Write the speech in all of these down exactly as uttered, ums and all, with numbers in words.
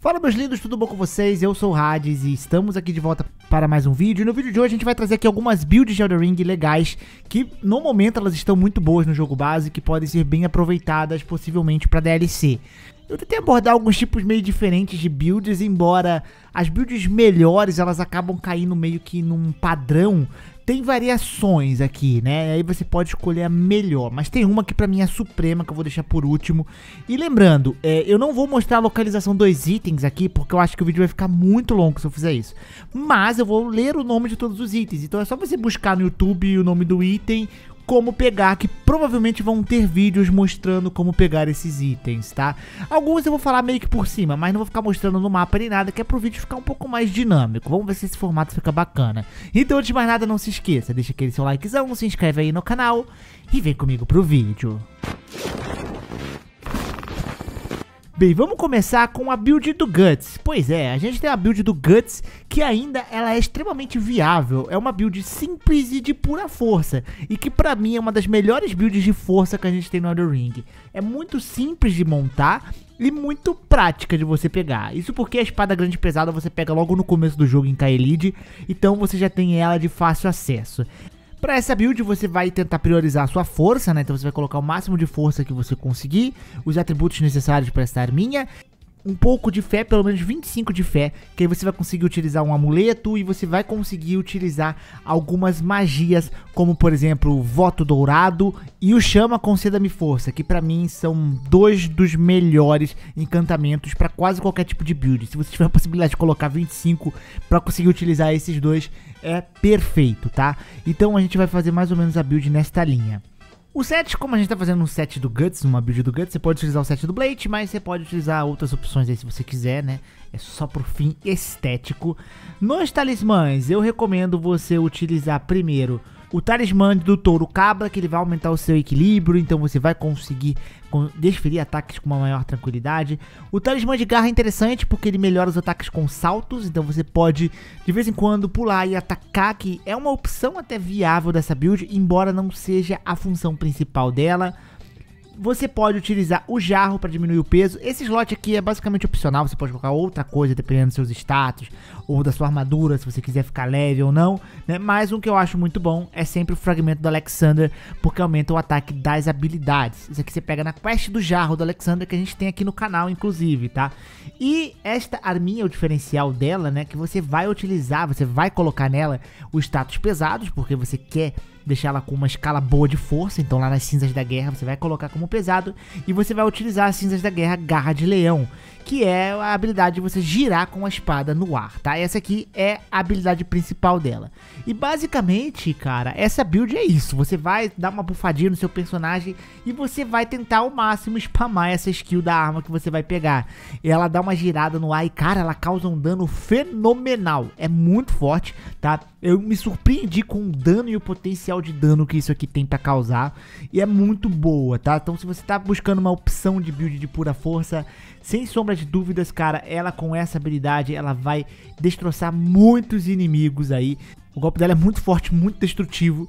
Fala meus lindos, tudo bom com vocês? Eu sou o Hades e estamos aqui de volta para mais um vídeo. E no vídeo de hoje a gente vai trazer aqui algumas builds de Elden Ring legais, que no momento elas estão muito boas no jogo base, que podem ser bem aproveitadas possivelmente para D L C. Eu tentei abordar alguns tipos meio diferentes de builds, embora as builds melhores elas acabam caindo meio que num padrão. Tem variações aqui, né? Aí você pode escolher a melhor, mas tem uma que pra mim é a suprema, que eu vou deixar por último. E lembrando, é, eu não vou mostrar a localização dos itens aqui, porque eu acho que o vídeo vai ficar muito longo se eu fizer isso. Mas eu vou ler o nome de todos os itens, então é só você buscar no YouTube o nome do item, como pegar, que provavelmente vão ter vídeos mostrando como pegar esses itens, tá? Alguns eu vou falar meio que por cima, mas não vou ficar mostrando no mapa nem nada, que é pro vídeo ficar um pouco mais dinâmico. Vamos ver se esse formato fica bacana. Então, antes de mais nada, não se esqueça, deixa aquele seu likezão, se inscreve aí no canal e vem comigo pro vídeo. Bem, vamos começar com a build do Guts. Pois é, a gente tem a build do Guts, que ainda ela é extremamente viável. É uma build simples e de pura força, e que pra mim é uma das melhores builds de força que a gente tem no Elden Ring. É muito simples de montar e muito prática de você pegar. Isso porque a espada grande pesada você pega logo no começo do jogo em Caelid, então você já tem ela de fácil acesso. Para essa build você vai tentar priorizar a sua força, né? Então você vai colocar o máximo de força que você conseguir, os atributos necessários para essa arminha, um pouco de fé, pelo menos vinte e cinco de fé, que aí você vai conseguir utilizar um amuleto e você vai conseguir utilizar algumas magias, como por exemplo o Voto Dourado e o Chama Conceda-me Força, que pra mim são dois dos melhores encantamentos pra quase qualquer tipo de build. Se você tiver a possibilidade de colocar vinte e cinco pra conseguir utilizar esses dois, é perfeito, tá? Então a gente vai fazer mais ou menos a build nesta linha. O set, como a gente tá fazendo um set do Guts, uma build do Guts, você pode utilizar o set do Blade, mas você pode utilizar outras opções aí se você quiser, né? É só por fim estético. Nos talismãs, eu recomendo você utilizar primeiro o talismã do Touro Cabra, que ele vai aumentar o seu equilíbrio, então você vai conseguir desferir ataques com uma maior tranquilidade. O talismã de garra é interessante porque ele melhora os ataques com saltos, então você pode de vez em quando pular e atacar, que é uma opção até viável dessa build, embora não seja a função principal dela. Você pode utilizar o jarro para diminuir o peso. Esse slot aqui é basicamente opcional, você pode colocar outra coisa dependendo dos seus status ou da sua armadura, se você quiser ficar leve ou não, né? Mas um que eu acho muito bom é sempre o fragmento do Alexander, porque aumenta o ataque das habilidades. Isso aqui você pega na quest do jarro do Alexander, que a gente tem aqui no canal inclusive, tá? E esta arminha, o diferencial dela, né, que você vai utilizar, você vai colocar nela os status pesados, porque você quer deixar ela com uma escala boa de força. Então lá nas cinzas da guerra você vai colocar como pesado, e você vai utilizar as cinzas da guerra Garra de Leão, que é a habilidade de você girar com a espada no ar, tá? Essa aqui é a habilidade principal dela. E basicamente, cara, essa build é isso. Você vai dar uma bufadinha no seu personagem e você vai tentar ao máximo spamar essa skill da arma que você vai pegar. E ela dá uma girada no ar e, cara, ela causa um dano fenomenal. É muito forte, tá? Eu me surpreendi com o dano e o potencial de dano que isso aqui tem pra causar. E é muito boa, tá? Então se você tá buscando uma opção de build de pura força, sem sombra de dúvidas, cara, ela com essa habilidade, ela vai destroçar muitos inimigos aí. O golpe dela é muito forte, muito destrutivo,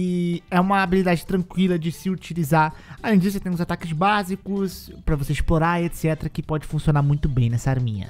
e é uma habilidade tranquila de se utilizar. Além disso, você tem os ataques básicos pra você explorar, etc, que pode funcionar muito bem nessa arminha.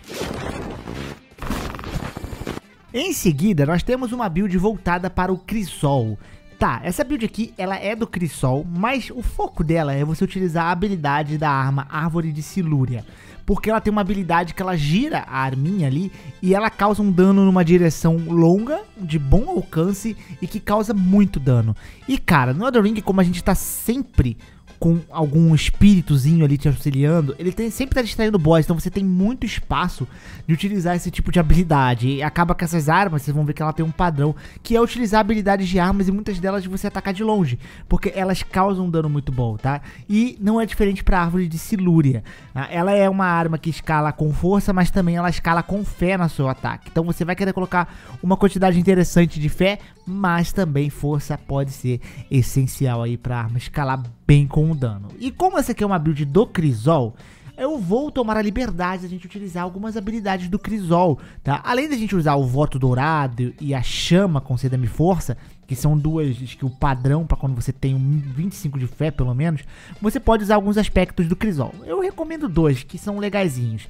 Em seguida, nós temos uma build voltada para o Crisol. Tá, essa build aqui, ela é do Crisol, mas o foco dela é você utilizar a habilidade da arma Árvore de Silúria, porque ela tem uma habilidade que ela gira a arminha ali e ela causa um dano numa direção longa, de bom alcance e que causa muito dano. E cara, no Elden Ring, como a gente tá sempre com algum espíritozinho ali te auxiliando, ele tem, sempre tá distraindo o boss, então você tem muito espaço de utilizar esse tipo de habilidade. E acaba que essas armas, vocês vão ver que ela tem um padrão, que é utilizar habilidades de armas, e muitas delas de você atacar de longe, porque elas causam um dano muito bom, tá? E não é diferente pra Árvore de Silúria. Ela é uma arma que escala com força, mas também ela escala com fé no seu ataque. Então você vai querer colocar uma quantidade interessante de fé, mas também força pode ser essencial aí pra arma escalar bem com o dano. E como essa aqui é uma build do Crisol, eu vou tomar a liberdade de a gente utilizar algumas habilidades do Crisol, tá? Além da gente usar o Voto Dourado e a Chama Conceda-me Força, que são duas skills padrão para quando você tem um vinte e cinco de fé pelo menos, você pode usar alguns aspectos do Crisol. Eu recomendo dois que são legaisinhos.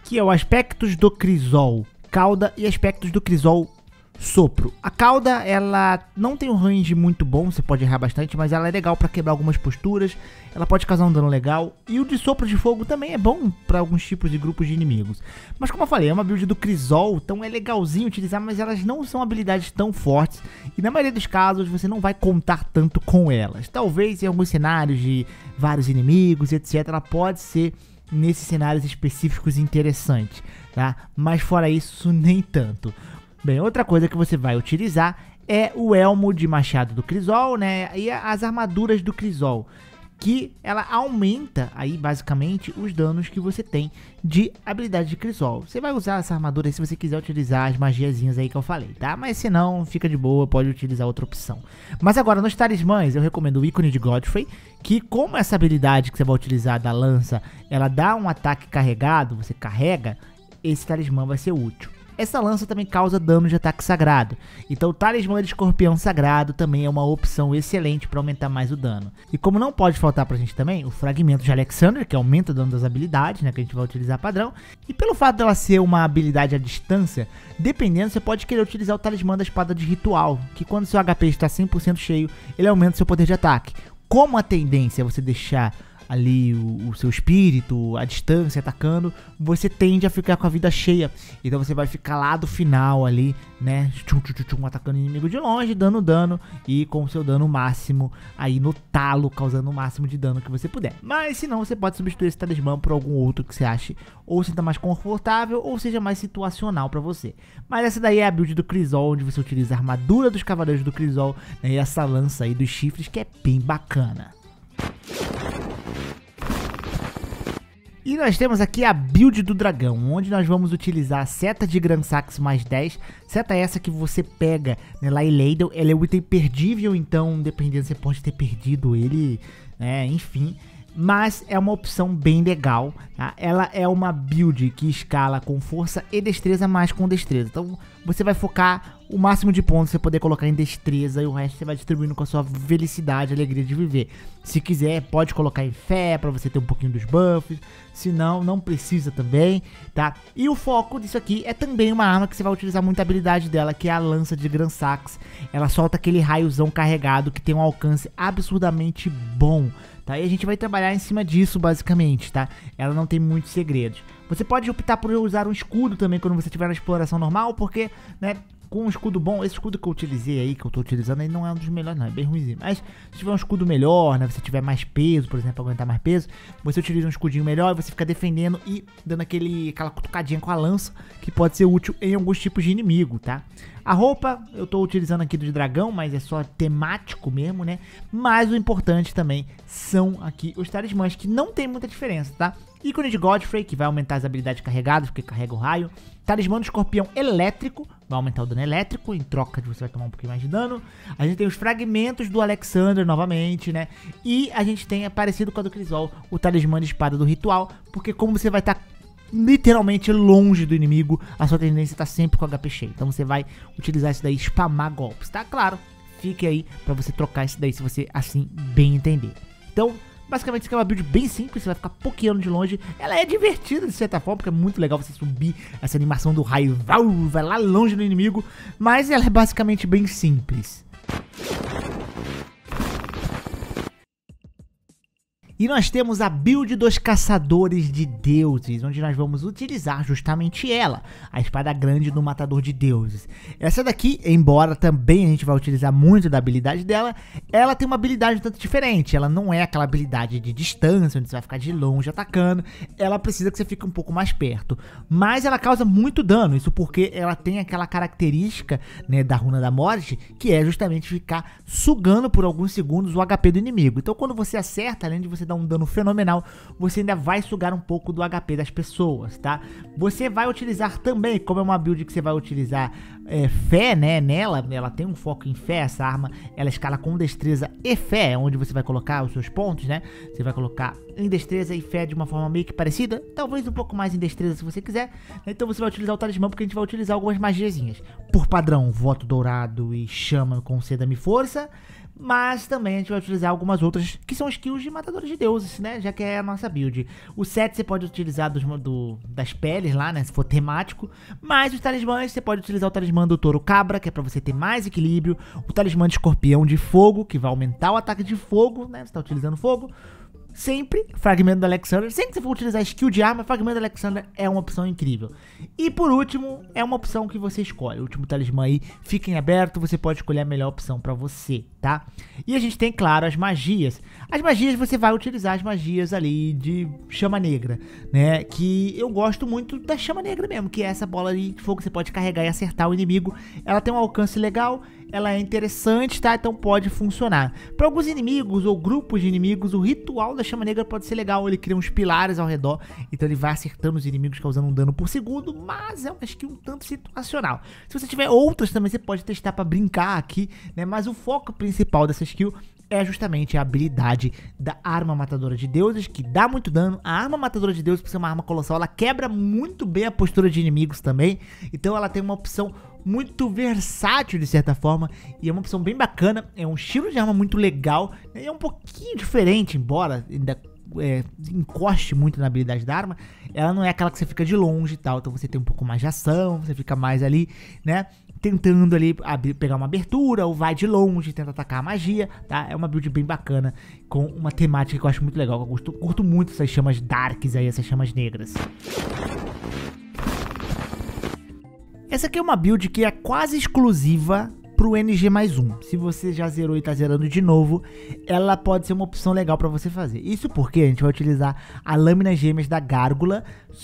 que é o Aspectos do Crisol Cauda e Aspectos do Crisol Sopro. A cauda, ela não tem um range muito bom, você pode errar bastante, mas ela é legal pra quebrar algumas posturas, ela pode causar um dano legal, e o de sopro de fogo também é bom pra alguns tipos de grupos de inimigos. Mas como eu falei, é uma build do Crisol, então é legalzinho utilizar, mas elas não são habilidades tão fortes, e na maioria dos casos você não vai contar tanto com elas. Talvez em alguns cenários de vários inimigos, etc, ela pode ser nesses cenários específicos interessante, tá? Mas fora isso, nem tanto. Bem, outra coisa que você vai utilizar é o elmo de machado do Crisol, né, e as armaduras do Crisol, que ela aumenta aí basicamente os danos que você tem de habilidade de Crisol. Você vai usar essa armadura aí se você quiser utilizar as magiazinhas aí que eu falei, tá? Mas se não, fica de boa, pode utilizar outra opção. Mas agora, nos talismãs, eu recomendo o ícone de Godfrey, que como essa habilidade que você vai utilizar da lança, ela dá um ataque carregado, você carrega, esse talismã vai ser útil. Essa lança também causa dano de ataque sagrado, então o talismã de escorpião sagrado também é uma opção excelente para aumentar mais o dano. E como não pode faltar pra gente também, o fragmento de Alexander, que aumenta o dano das habilidades, né, que a gente vai utilizar padrão. E pelo fato dela ser uma habilidade à distância, dependendo, você pode querer utilizar o talismã da espada de ritual, que quando seu H P está cem por cento cheio, ele aumenta o seu poder de ataque. Como a tendência é você deixar ali o, o seu espírito, a distância atacando, você tende a ficar com a vida cheia, então você vai ficar lá do final ali, né, tchum, tchum, tchum, atacando o inimigo de longe, dando dano e com o seu dano máximo aí no talo, causando o máximo de dano que você puder. Mas se não, você pode substituir esse talismã por algum outro que você ache ou sinta mais confortável ou seja mais situacional pra você. Mas essa daí é a build do Crisol, onde você utiliza a armadura dos cavaleiros do Crisol, né, e essa lança aí dos chifres, que é bem bacana. E nós temos aqui a build do dragão, onde nós vamos utilizar a seta de Gran Sax mais dez. Seta essa que você pega, né, lá em Leidel. Ela é um item perdível, então dependendo você pode ter perdido ele, né, enfim. Mas é uma opção bem legal, tá? Ela é uma build que escala com força e destreza mais com destreza. Então você vai focar o máximo de pontos você poder colocar em destreza e o resto você vai distribuindo com a sua felicidade, alegria de viver. Se quiser, pode colocar em fé para você ter um pouquinho dos buffs. Se não, não precisa também, tá? E o foco disso aqui é também uma arma que você vai utilizar muita habilidade dela, que é a lança de Gran Sax. Ela solta aquele raiozão carregado que tem um alcance absurdamente bom, tá? E a gente vai trabalhar em cima disso basicamente, tá? Ela não tem muitos segredos. Você pode optar por usar um escudo também quando você estiver na exploração normal, porque, né, com um escudo bom, esse escudo que eu utilizei aí, que eu tô utilizando aí, não é um dos melhores não, é bem ruimzinho. Mas se tiver um escudo melhor, né, se tiver mais peso, por exemplo, pra aguentar mais peso, você utiliza um escudinho melhor e você fica defendendo e dando aquele, aquela cutucadinha com a lança, que pode ser útil em alguns tipos de inimigo, tá? A roupa eu tô utilizando aqui do de dragão, mas é só temático mesmo, né? Mas o importante também são aqui os talismãs, que não tem muita diferença, tá? Ícone de Godfrey, que vai aumentar as habilidades carregadas, porque carrega o raio. Talismã do escorpião elétrico, vai aumentar o dano elétrico, em troca de você vai tomar um pouquinho mais de dano. A gente tem os fragmentos do Alexander novamente, né? E a gente tem, é parecido com a do Crisol, o talismã de espada do ritual, porque como você vai estar... Tá literalmente longe do inimigo, a sua tendência tá sempre com H P cheio. Então você vai utilizar isso daí, spamar golpes, tá? Claro, fique aí pra você trocar isso daí se você assim bem entender. Então, basicamente isso aqui é uma build bem simples, você vai ficar pouquinho de longe. Ela é divertida de certa forma, porque é muito legal você subir essa animação do raio, vai lá longe do inimigo, mas ela é basicamente bem simples. E nós temos a build dos caçadores de deuses, onde nós vamos utilizar justamente ela, a espada grande do matador de deuses. Essa daqui, embora também a gente vai utilizar muito da habilidade dela, ela tem uma habilidade um tanto diferente. Ela não é aquela habilidade de distância, onde você vai ficar de longe atacando. Ela precisa que você fique um pouco mais perto. Mas ela causa muito dano, isso porque ela tem aquela característica, né, da runa da morte, que é justamente ficar sugando por alguns segundos o H P do inimigo. Então quando você acerta, além de você dar um dano fenomenal, você ainda vai sugar um pouco do H P das pessoas, tá? Você vai utilizar também, como é uma build que você vai utilizar é, fé, né, nela, ela tem um foco em fé, essa arma, ela escala com destreza e fé, onde você vai colocar os seus pontos, né? Você vai colocar em destreza e fé de uma forma meio que parecida, talvez um pouco mais em destreza se você quiser. Então você vai utilizar o talismã, porque a gente vai utilizar algumas magiazinhas. Por padrão, voto dourado e chama, conceda-me força. mas também a gente vai utilizar algumas outras que são skills de matadores de deuses, né, já que é a nossa build. O set você pode utilizar dos, do, das peles lá, né, se for temático, mas os talismãs você pode utilizar o talismã do touro cabra, que é pra você ter mais equilíbrio, o talismã de escorpião de fogo, que vai aumentar o ataque de fogo, né, você tá utilizando fogo. Sempre, fragmento do Alexander, sempre que você for utilizar skill de arma, fragmento do Alexander é uma opção incrível. E por último, é uma opção que você escolhe, o último talismã aí, fica em aberto, você pode escolher a melhor opção pra você, tá? E a gente tem, claro, as magias. As magias, você vai utilizar as magias ali de chama negra, né? Que eu gosto muito da chama negra mesmo, que é essa bola de fogo que você pode carregar e acertar o inimigo. Ela tem um alcance legal, ela é interessante, tá? Então pode funcionar. Para alguns inimigos ou grupos de inimigos, o ritual da chama negra pode ser legal. Ele cria uns pilares ao redor, então ele vai acertando os inimigos, causando um dano por segundo, mas é uma skill um tanto situacional. Se você tiver outras também, você pode testar para brincar aqui, né? Mas o foco principal dessa skill é justamente a habilidade da arma matadora de deuses, que dá muito dano. A arma matadora de deuses, por ser uma arma colossal, ela quebra muito bem a postura de inimigos também. Então ela tem uma opção muito versátil de certa forma, e é uma opção bem bacana. É um estilo de arma muito legal, né? É um pouquinho diferente, embora ainda é, encoste muito na habilidade da arma. Ela não é aquela que você fica de longe e tal, então você tem um pouco mais de ação, você fica mais ali, né, tentando ali abrir, pegar uma abertura, ou vai de longe, tenta atacar a magia, tá? É uma build bem bacana, com uma temática que eu acho muito legal. Eu curto, curto muito essas chamas darks aí, essas chamas negras. Essa aqui é uma build que é quase exclusiva pro N G mais um. Se você já zerou e tá zerando de novo, ela pode ser uma opção legal pra você fazer. Isso porque a gente vai utilizar a lâmina gêmeas da gárgula,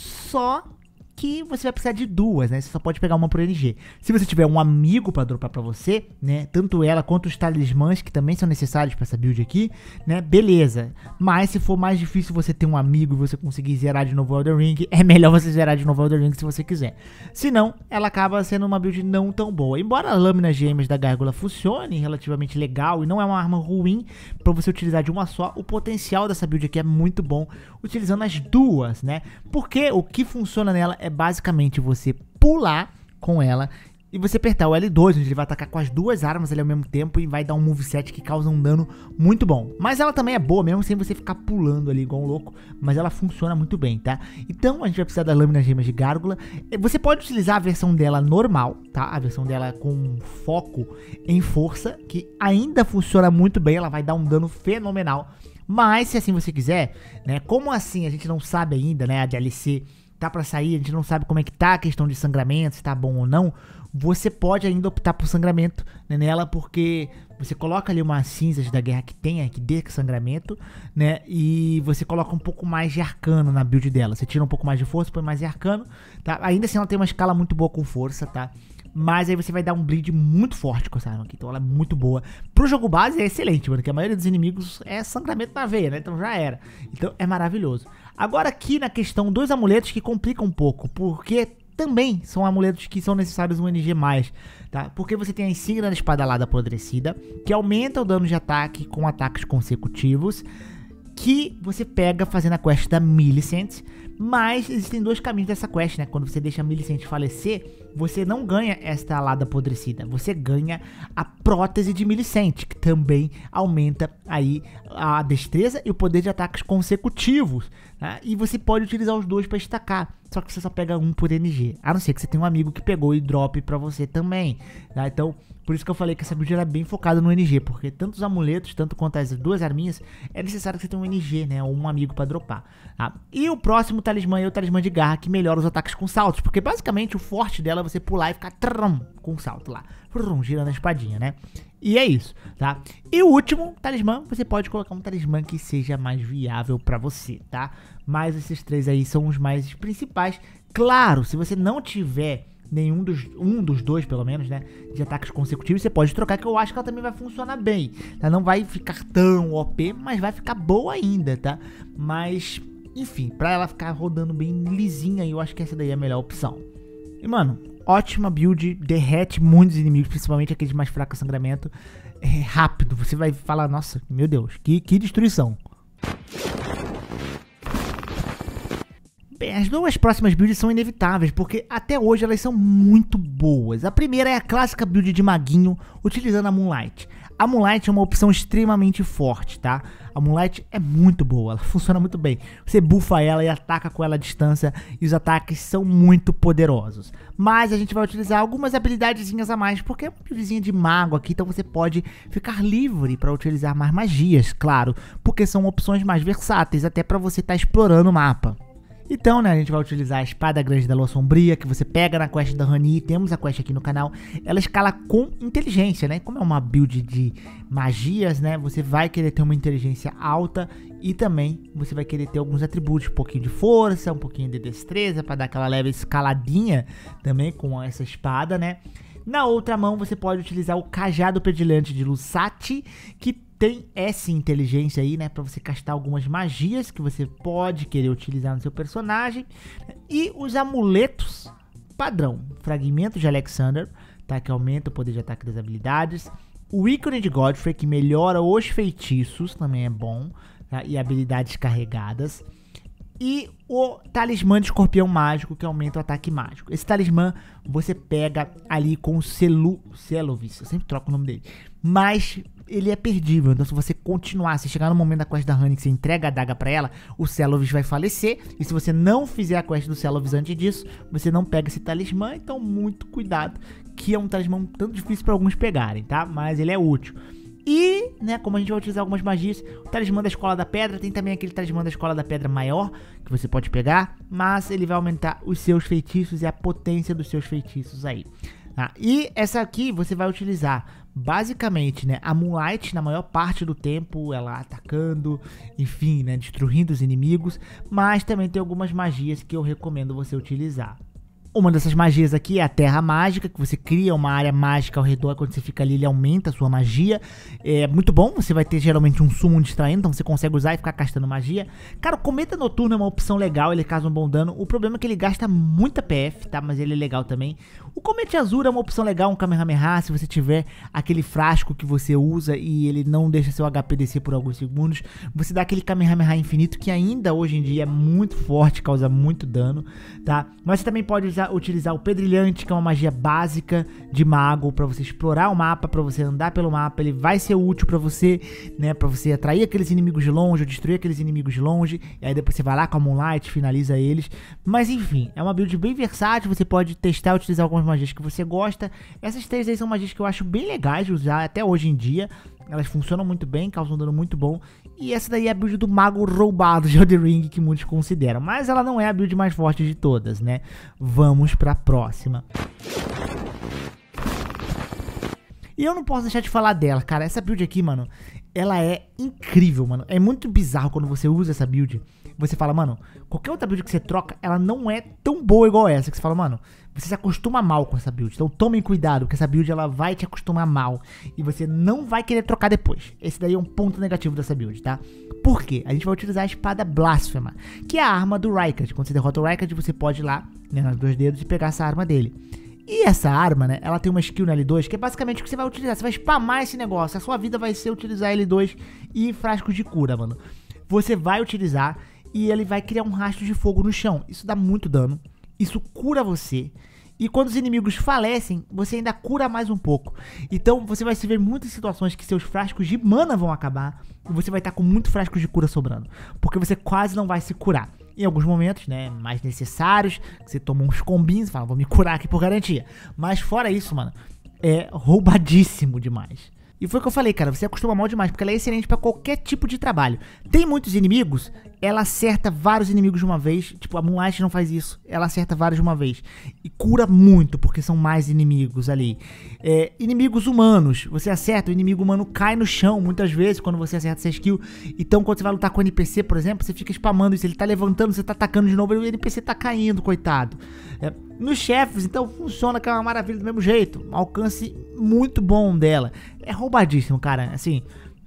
só que você vai precisar de duas, né? Você só pode pegar uma por N G. Se você tiver um amigo pra dropar pra você, né? Tanto ela quanto os talismãs, que também são necessários pra essa build aqui, né? Beleza. Mas se for mais difícil você ter um amigo e você conseguir zerar de novo o Elden Ring, é melhor você zerar de novo o Elden Ring se você quiser. Se não, ela acaba sendo uma build não tão boa. Embora a lâmina gêmeas da gárgula funcione relativamente legal e não é uma arma ruim pra você utilizar de uma só, o potencial dessa build aqui é muito bom utilizando as duas, né? Porque o que funciona nela é basicamente você pular com ela e você apertar o L dois, onde ele vai atacar com as duas armas ali ao mesmo tempo e vai dar um moveset que causa um dano muito bom. Mas ela também é boa, mesmo sem você ficar pulando ali igual um louco, mas ela funciona muito bem, tá? Então a gente vai precisar da lâmina gêmeas de gárgula. Você pode utilizar a versão dela normal, tá? A versão dela com foco em força, que ainda funciona muito bem, ela vai dar um dano fenomenal. Mas se assim você quiser, né? Como assim a gente não sabe ainda, né? A D L C tá pra sair, a gente não sabe como é que tá a questão de sangramento, se tá bom ou não. Você pode ainda optar por sangramento, né, nela, porque você coloca ali umas cinzas da guerra que tenha, que dê sangramento, né, e você coloca um pouco mais de arcano na build dela. Você tira um pouco mais de força, põe mais de arcano, tá? Ainda assim ela tem uma escala muito boa com força, tá? Mas aí você vai dar um bleed muito forte com essa arma aqui, então ela é muito boa. Pro jogo base é excelente, mano, que a maioria dos inimigos é sangramento na veia, né, então já era. Então é maravilhoso. Agora aqui na questão dos amuletos que complica um pouco, porque também são amuletos que são necessários no N G mais, tá? Porque você tem a insígnia da espadalada apodrecida, que aumenta o dano de ataque com ataques consecutivos, que você pega fazendo a quest da Millicent. Mas existem dois caminhos dessa quest, né? Quando você deixa a Millicent falecer, você não ganha esta alada apodrecida, você ganha a prótese de Millicent, que também aumenta aí a destreza e o poder de ataques consecutivos, tá? E você pode utilizar os dois para estacar, só que você só pega um por N G, a não ser que você tenha um amigo que pegou e drop para você também, tá? Então, por isso que eu falei que essa build era bem focada no N G, porque tanto os amuletos, tanto quanto as duas arminhas, é necessário que você tenha um N G, né? Ou um amigo para dropar, tá? E o próximo talismã é o talismã de garra, que melhora os ataques com saltos, porque basicamente o forte dela é você pular e ficar trum, com salto lá, trum, girando a espadinha, né? E é isso, tá? E o último talismã, você pode colocar um talismã que seja mais viável pra você, tá? Mas esses três aí são os mais principais. Claro, se você não tiver nenhum dos, um dos dois, pelo menos, né, de ataques consecutivos, você pode trocar, que eu acho que ela também vai funcionar bem, tá? Não vai ficar tão O P, mas vai ficar boa ainda, tá? Mas, enfim, pra ela ficar rodando bem lisinha, eu acho que essa daí é a melhor opção. E, mano, ótima build, derrete muitos inimigos, principalmente aqueles mais fracos a sangramento. É rápido, você vai falar, nossa, meu Deus, que, que destruição. Bem, as duas próximas builds são inevitáveis, porque até hoje elas são muito boas. A primeira é a clássica build de maguinho, utilizando a Moonlight. A Moonlight é uma opção extremamente forte, tá? A Moonlight é muito boa, ela funciona muito bem. Você bufa ela e ataca com ela à distância e os ataques são muito poderosos. Mas a gente vai utilizar algumas habilidadezinhas a mais, porque é uma buildzinha de mago aqui, então você pode ficar livre para utilizar mais magias, claro, porque são opções mais versáteis, até para você estar explorando o mapa. Então, né, a gente vai utilizar a espada grande da lua sombria, que você pega na quest da Honey, temos a quest aqui no canal. Ela escala com inteligência, né, como é uma build de magias, né, você vai querer ter uma inteligência alta e também você vai querer ter alguns atributos, um pouquinho de força, um pouquinho de destreza, para dar aquela leve escaladinha também com essa espada, né. Na outra mão você pode utilizar o cajado pedilhante de Lusati, que tem essa inteligência aí, né, pra você castar algumas magias que você pode querer utilizar no seu personagem. E os amuletos padrão, fragmento de Alexander, tá, que aumenta o poder de ataque das habilidades. O ícone de Godfrey, que melhora os feitiços, também é bom, tá, e habilidades carregadas. E o talismã de escorpião mágico, que aumenta o ataque mágico. Esse talismã você pega ali com o Celu, Celovis, eu sempre troco o nome dele. Mas ele é perdível, então se você continuar, se chegar no momento da quest da Honey que você entrega a adaga pra ela, o Celovis vai falecer. E se você não fizer a quest do Celovis antes disso, você não pega esse talismã. Então muito cuidado, que é um talismã um tanto difícil pra alguns pegarem, tá? Mas ele é útil. E, né, como a gente vai utilizar algumas magias, o talismã da Escola da Pedra, tem também aquele talismã da Escola da Pedra maior, que você pode pegar, mas ele vai aumentar os seus feitiços e a potência dos seus feitiços aí. Tá? E essa aqui você vai utilizar basicamente, né, a Moonlight na maior parte do tempo, ela atacando, enfim, né, destruindo os inimigos, mas também tem algumas magias que eu recomendo você utilizar. Uma dessas magias aqui é a Terra Mágica, que você cria uma área mágica ao redor, quando você fica ali ele aumenta a sua magia. É muito bom, você vai ter geralmente um summon distraindo, então você consegue usar e ficar castando magia. Cara, o Cometa Noturno é uma opção legal, ele causa um bom dano. O problema é que ele gasta muita P F, tá? Mas ele é legal também. O Cometa Azul é uma opção legal, um Kamehameha, se você tiver aquele frasco que você usa e ele não deixa seu H P descer por alguns segundos. Você dá aquele Kamehameha infinito, que ainda hoje em dia é muito forte, causa muito dano, tá? Mas você também pode usar utilizar o Pedrilhante, que é uma magia básica de mago, para você explorar o mapa, para você andar pelo mapa. Ele vai ser útil para você, né, para você atrair aqueles inimigos de longe, ou destruir aqueles inimigos de longe, e aí depois você vai lá com a Moonlight, finaliza eles. Mas enfim, é uma build bem versátil, você pode testar e utilizar algumas magias que você gosta. Essas três aí são magias que eu acho bem legais de usar até hoje em dia. Elas funcionam muito bem, causam um dano muito bom. E essa daí é a build do mago roubado de Elden Ring, que muitos consideram. Mas ela não é a build mais forte de todas, né? Vamos pra próxima. E eu não posso deixar de falar dela, cara. Essa build aqui, mano, ela é incrível, mano. É muito bizarro quando você usa essa build. Você fala, mano, qualquer outra build que você troca, ela não é tão boa igual essa. Que você fala, mano, você se acostuma mal com essa build. Então tomem cuidado, porque essa build ela vai te acostumar mal. E você não vai querer trocar depois. Esse daí é um ponto negativo dessa build, tá? Por quê? A gente vai utilizar a espada Blasfema, que é a arma do Rykard. Quando você derrota o Rykard, você pode ir lá, né, nos dois dedos e pegar essa arma dele. E essa arma, né, ela tem uma skill na L dois, que é basicamente o que você vai utilizar. Você vai spamar esse negócio. A sua vida vai ser utilizar L dois e frascos de cura, mano. Você vai utilizar e ele vai criar um rastro de fogo no chão. Isso dá muito dano. Isso cura você. E quando os inimigos falecem, você ainda cura mais um pouco. Então você vai se ver em muitas situações que seus frascos de mana vão acabar. E você vai estar com muito frascos de cura sobrando. Porque você quase não vai se curar. Em alguns momentos, né, mais necessários, você toma uns combinhos e fala, vou me curar aqui por garantia. Mas fora isso, mano, é roubadíssimo demais. E foi o que eu falei, cara, você acostuma mal demais, porque ela é excelente pra qualquer tipo de trabalho. Tem muitos inimigos, ela acerta vários inimigos de uma vez. Tipo, a Moonlight não faz isso, ela acerta vários de uma vez. E cura muito, porque são mais inimigos ali. É, inimigos humanos, você acerta, o inimigo humano cai no chão, muitas vezes, quando você acerta essa skill. Então, quando você vai lutar com o N P C, por exemplo, você fica spamando isso. Ele tá levantando, você tá atacando de novo, e o N P C tá caindo, coitado. É, nos chefes, então, funciona que é uma maravilha do mesmo jeito. Um alcance muito bom dela. É roubadíssimo, cara, assim,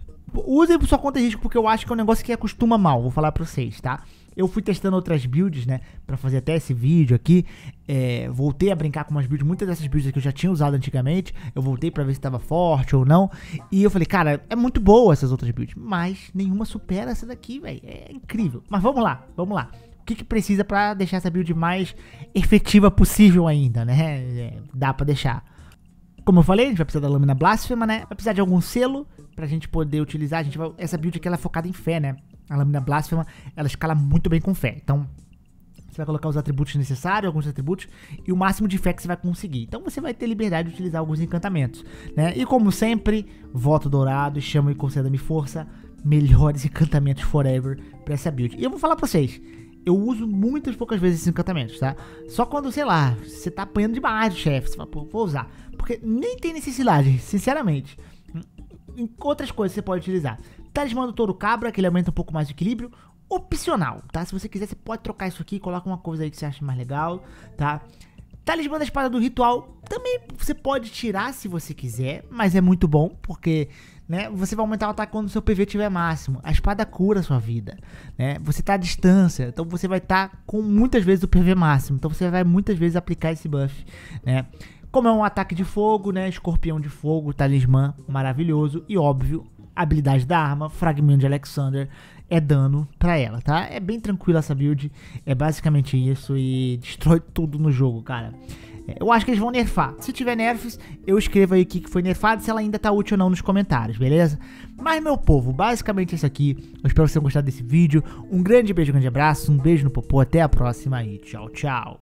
usem por sua conta de risco, porque eu acho que é um negócio que acostuma mal, vou falar pra vocês, tá? Eu fui testando outras builds, né, pra fazer até esse vídeo aqui, é, voltei a brincar com umas builds, muitas dessas builds que eu já tinha usado antigamente, eu voltei pra ver se tava forte ou não, e eu falei, cara, é muito boa essas outras builds, mas nenhuma supera essa daqui, velho, é incrível. Mas vamos lá, vamos lá. O que que precisa pra deixar essa build mais efetiva possível ainda, né? É, dá pra deixar. como eu falei, a gente vai precisar da lâmina blasfema, né? Vai precisar de algum selo pra gente poder utilizar. A gente vai, essa build aqui ela é focada em fé, né? A lâmina blasfema, ela escala muito bem com fé. Então, você vai colocar os atributos necessários, alguns atributos, e o máximo de fé que você vai conseguir. Então você vai ter liberdade de utilizar alguns encantamentos, né? E como sempre, voto dourado, chama e conceda-me força, melhores encantamentos forever pra essa build. E eu vou falar pra vocês, eu uso muitas poucas vezes esses encantamentos, tá? Só quando, sei lá, você tá apanhando demais do chefe, você fala, pô, vou usar. Porque nem tem necessidade, sinceramente. Em outras coisas você pode utilizar. Talismã do Touro Cabra, que ele aumenta um pouco mais o equilíbrio. Opcional, tá? Se você quiser, você pode trocar isso aqui, coloca uma coisa aí que você acha mais legal, tá? Talismã da Espada do Ritual, também você pode tirar se você quiser, mas é muito bom, porque, né, você vai aumentar o ataque quando o seu P V tiver máximo. A espada cura a sua vida, né? Você tá à distância, então você vai estar tá com muitas vezes o P V máximo, então você vai muitas vezes aplicar esse buff, né? Como é um ataque de fogo, né? Escorpião de fogo, talismã maravilhoso e óbvio, habilidade da arma, fragmento de Alexander, é dano pra ela, tá? É bem tranquila essa build, é basicamente isso e destrói tudo no jogo, cara. Eu acho que eles vão nerfar. Se tiver nerfs, eu escrevo aí o que foi nerfado, se ela ainda tá útil ou não nos comentários, beleza? Mas, meu povo, basicamente isso aqui. Eu espero que vocês tenham gostado desse vídeo. Um grande beijo, um grande abraço, um beijo no popô, até a próxima e tchau, tchau.